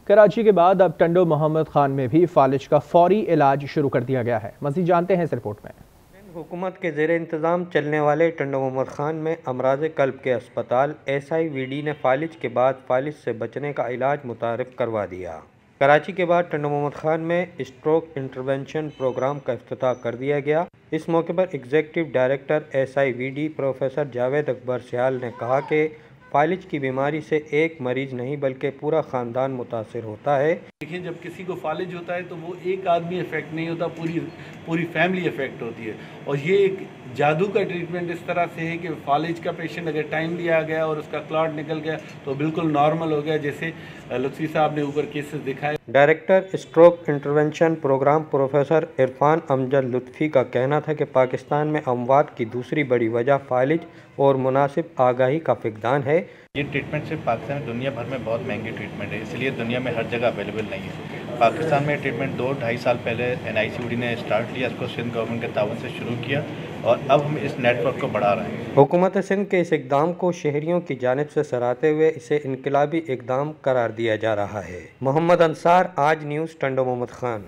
कराची के बाद अब टंडो मोहम्मद खान में भी फालिज का फौरी इलाज शुरू कर दिया गया है। मज़ीद जानते हैं इस रिपोर्ट में। हुकूमत के ज़ेर इंतज़ाम चलने वाले टंडो मुहम्मद खान में अमराज़ कल्ब के अस्पताल SIVD ने फालिज के बाद फालिज से बचने का इलाज मुतारिफ करवा दिया। कराची के बाद टंडो मुहम्मद खान में स्ट्रोक इंटरवेंशन प्रोग्राम का इफ्तिताह कर दिया गया। इस मौके पर executive director SIVD professor Javed Akbar Sial ने कहा कि फालिज की बीमारी से एक मरीज नहीं बल्कि पूरा ख़ानदान मुतासिर होता है। देखिए, जब किसी को फालिज होता है तो वो एक आदमी इफेक्ट नहीं होता, पूरी फैमिली इफेक्ट होती है। और ये एक जादू का ट्रीटमेंट इस तरह से है कि फालिज का पेशेंट अगर टाइम लिया गया और उसका क्लॉट निकल गया तो बिल्कुल नॉर्मल हो गया, जैसे लुत्फी साहब ने ऊपर केसेस दिखाए। Director stroke intervention programme professor Irfan Amjad Lutfi का कहना था कि पाकिस्तान में अमवात की दूसरी बड़ी वजह फालिज और मुनासिब आगाही का फ़िक़दान है। ये ट्रीटमेंट सिर्फ पाकिस्तान में, दुनिया भर में बहुत महंगी ट्रीटमेंट है, इसलिए दुनिया में हर जगह अवेलेबल नहीं है। पाकिस्तान में ट्रीटमेंट 2-2.5 साल पहले NICVD ने स्टार्ट लिया, इसको सिंध गवर्नमेंट के ताउन से शुरू किया और अब हम इस नेटवर्क को बढ़ा रहे हैं। हुकूमत सिंध के इस इक़दाम को शहरियों की जानिब से सराहते हुए इसे इनकलाबी इक़दाम करार दिया जा रहा है। मोहम्मद अंसार, आज न्यूज़, टंडो मुहम्मद खान।